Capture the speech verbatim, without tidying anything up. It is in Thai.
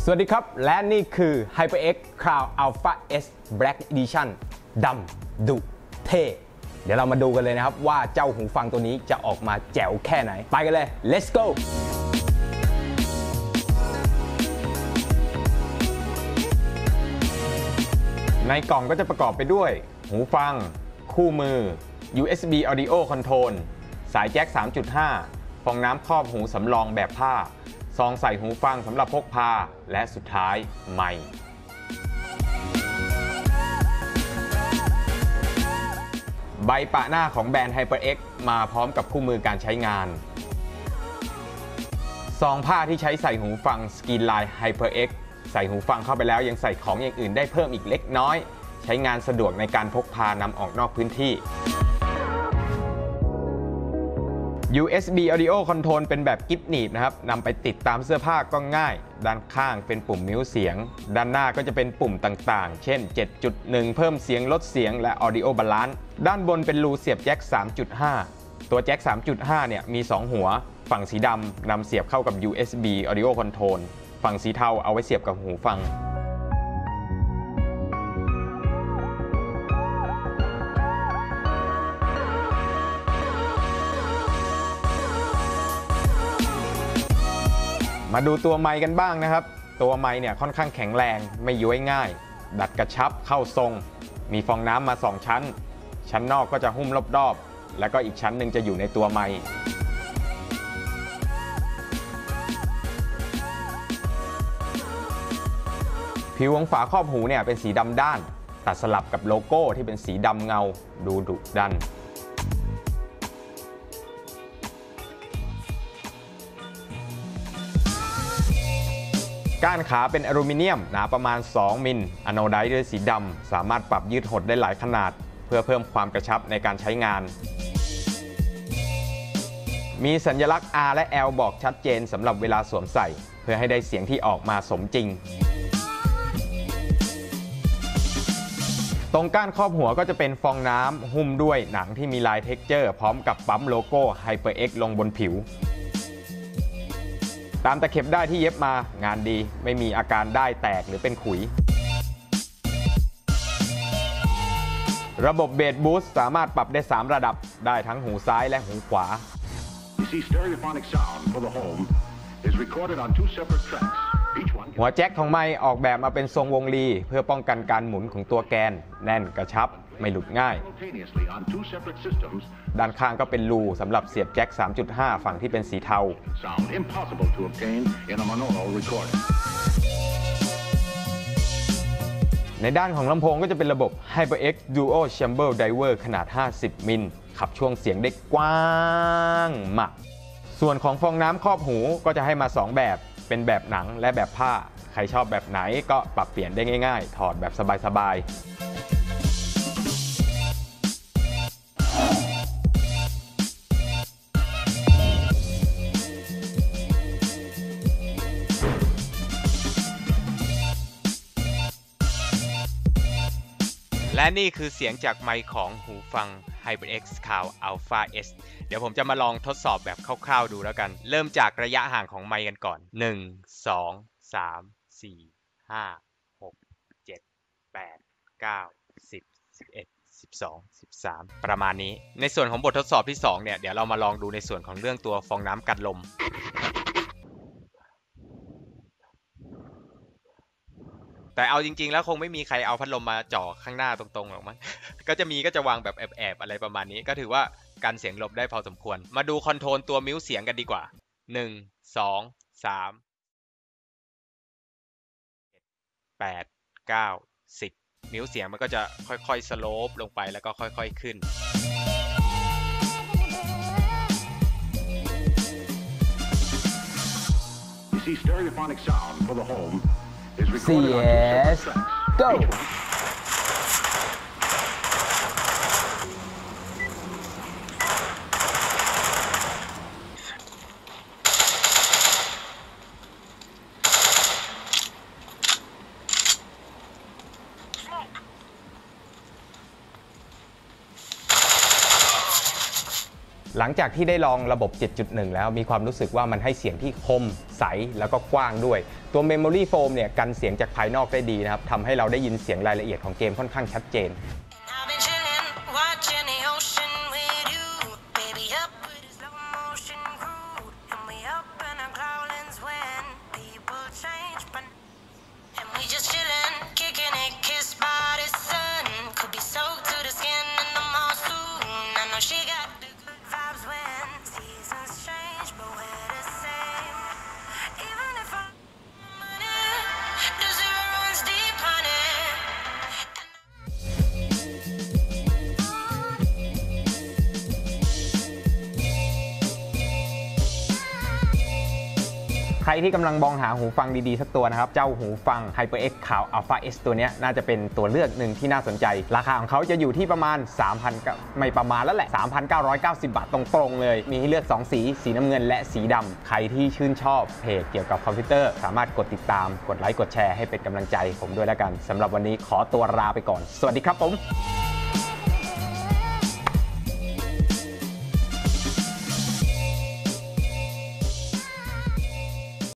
วัสดีครับและนี่คือ HyperX Cloud Alpha S Black Edition ดำดุเท่เดี๋ยวเรามาดูกันเลยนะครับว่าเจ้าหูฟังตัวนี้จะออกมาแจ๋วแค่ไหนไปกันเลย let's go ในกล่องก็จะประกอบไปด้วยหูฟังคู่มือ ยู เอส บี Audio Control สายแจ็ค สามจุดห้า ฟองน้ำครอบหูสำรองแบบผ้าซองใส่หูฟังสำหรับพกพาและสุดท้ายไมค์ใบปะหน้าของแบรนด์ HyperX มาพร้อมกับคู่มือการใช้งานซองผ้าที่ใช้ใส่หูฟัง Skinline HyperX ใส่หูฟังเข้าไปแล้วยังใส่ของอย่างอื่นได้เพิ่มอีกเล็กน้อยใช้งานสะดวกในการพกพานำออกนอกพื้นที่ ยู เอส บี Audio Control เป็นแบบกิ๊บหนีบนะครับนำไปติดตามเสื้อผ้าก็ง่ายด้านข้างเป็นปุ่มมิวเสียงด้านหน้าก็จะเป็นปุ่มต่างๆเช่น เจ็ดจุดหนึ่ง เพิ่มเสียงลดเสียงและ Audio Balance ด้านบนเป็นรูเสียบแจ็ค สามจุดห้า ตัวแจ็ค สามจุดห้า เนี่ยมีสองหัวฝั่งสีดำนำเสียบเข้ากับ ยู เอส บี Audio Control ฝั่งสีเทาเอาไว้เสียบกับหูฟังมาดูตัวไมค์กันบ้างนะครับตัวไมค์เนี่ยค่อนข้างแข็งแรงไม่ย้วยง่ายดัดกระชับเข้าทรงมีฟองน้ำมาสองชั้นชั้นนอกก็จะหุ้มรอบๆแล้วก็อีกชั้นหนึ่งจะอยู่ในตัวไมค์ผิวของฝาครอบหูเนี่ยเป็นสีดำด้านตัดสลับกับโลโก้ที่เป็นสีดำเงาดูดุดันก้านขาเป็นอลูมิเนียมหนาประมาณสองมิลอะโนไดซ์ด้วยสีดำสามารถปรับยืดหดได้หลายขนาดเพื่อเพิ่มความกระชับในการใช้งานมีสัญลักษณ์ R และ L บอกชัดเจนสำหรับเวลาสวมใส่เพื่อให้ได้เสียงที่ออกมาสมจริงตรงก้านครอบหัวก็จะเป็นฟองน้ำหุ้มด้วยหนังที่มีลายเท็กเจอร์พร้อมกับปั๊มโลโก้ HyperX ลงบนผิวตามตะเข็บได้ที่เย็บมางานดีไม่มีอาการได้แตกหรือเป็นขุยระบบเบสบูสต์สามารถปรับได้สามระดับได้ทั้งหูซ้ายและหูขวาหัวแจ็คของไมค์ออกแบบมาเป็นทรงวงรีเพื่อป้องกันการหมุนของตัวแกนแน่นกระชับไม่หลุดง่ายด้านข้างก็เป็นรูสำหรับเสียบแจ็ค สามจุดห้า ฝั่งที่เป็นสีเทาในด้านของลำโพงก็จะเป็นระบบ HyperX Duo Chamber Driver ขนาดห้าสิบมิลขับช่วงเสียงได้กว้างมากส่วนของฟองน้ำครอบหูก็จะให้มาสองแบบเป็นแบบหนังและแบบผ้าใครชอบแบบไหนก็ปรับเปลี่ยนได้ง่ายๆถอดแบบสบายๆและนี่คือเสียงจากไมค์ของหูฟัง HyperX Cloud Alpha S เดี๋ยวผมจะมาลองทดสอบแบบคร่าวๆดูแล้วกันเริ่มจากระยะห่างของไมค์กันก่อนหนึ่ง สอง สาม สี่ ห้า หก เจ็ด แปด เก้า สิบ สิบเอ็ด สิบสอง สิบสามประมาณนี้ในส่วนของบททดสอบที่สองเนี่ยเดี๋ยวเรามาลองดูในส่วนของเรื่องตัวฟองน้ำกันลมแต่เอาจริงๆแล้วคงไม่มีใครเอาพัดลมมาจ่อข้างหน้าตรงๆหรอกมั้ง ก็จะมีก็จะวางแบบแอบๆอะไรประมาณนี้ก็ถือว่ากันเสียงลมได้พอสมควรมาดูคอนโทรลตัวมิวเสียงกันดีกว่าหนึ่ง สอง สาม แปด เก้า สิบมิวเสียงมันก็จะค่อยๆสโลปลงไปแล้วก็ค่อยๆขึ้นซี เอส go หลังจากที่ได้ลองระบบ เจ็ดจุดหนึ่ง แล้วมีความรู้สึกว่ามันให้เสียงที่คมใสแล้วก็กว้างด้วยตัว Memory Foam เนี่ยกันเสียงจากภายนอกได้ดีนะครับทำให้เราได้ยินเสียงรายละเอียดของเกมค่อนข้างชัดเจนใครที่กำลังมองหาหูฟังดีๆสักตัวนะครับเจ้าหูฟัง HyperX Cloud Alpha S ตัวนี้น่าจะเป็นตัวเลือกหนึ่งที่น่าสนใจราคาของเขาจะอยู่ที่ประมาณ สามพัน ไม่ประมาณแล้วแหละ สามพันเก้าร้อยเก้าสิบ บาทตรงๆเลยมีให้เลือกสองสีสีน้ำเงินและสีดำใครที่ชื่นชอบเพจเกี่ยวกับคอมพิวเตอร์สามารถกดติดตามกดไลค์กดแชร์ให้เป็นกำลังใจผมด้วยแล้วกันสำหรับวันนี้ขอตัวลาไปก่อนสวัสดีครับผม